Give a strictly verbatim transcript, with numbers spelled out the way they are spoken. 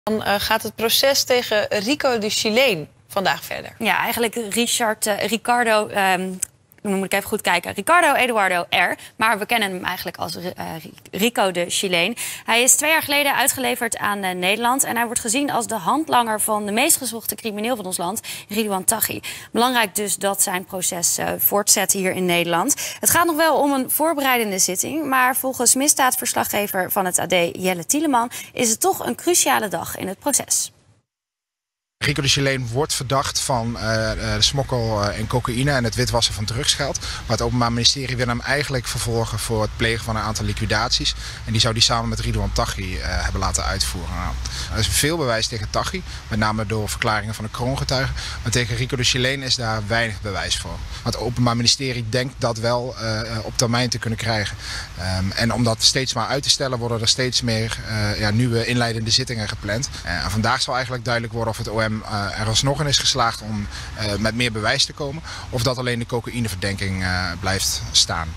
Dan uh, gaat het proces tegen Rico de Chileen vandaag verder. Ja, eigenlijk Richard, uh, Ricardo, um, dan moet ik even goed kijken. Ricardo Eduardo R. Maar we kennen hem eigenlijk als uh, Rico de Chileen. Hij is twee jaar geleden uitgeleverd aan uh, Nederland. En hij wordt gezien als de handlanger van de meest gezochte crimineel van ons land, Ridouan Taghi. Belangrijk dus dat zijn proces uh, voortzet hier in Nederland. Het gaat nog wel om een voorbereidende zitting. Maar volgens misdaadverslaggever van het A D, Jelle Tieleman, is het toch een cruciale dag in het proces. Rico de Chileen wordt verdacht van uh, de smokkel uh, en cocaïne en het witwassen van drugsgeld. Maar het Openbaar Ministerie wil hem eigenlijk vervolgen voor het plegen van een aantal liquidaties. En die zou die samen met Ridouan Taghi uh, hebben laten uitvoeren. Nou, er is veel bewijs tegen Taghi, met name door verklaringen van de kroongetuigen. Maar tegen Rico de Chileen is daar weinig bewijs voor. Maar het Openbaar Ministerie denkt dat wel uh, op termijn te kunnen krijgen. Um, en om dat steeds maar uit te stellen worden er steeds meer uh, ja, nieuwe inleidende zittingen gepland. Uh, en vandaag zal eigenlijk duidelijk worden of het O M Uh, er alsnog in is geslaagd om uh, met meer bewijs te komen, of dat alleen de cocaïneverdenking uh, blijft staan.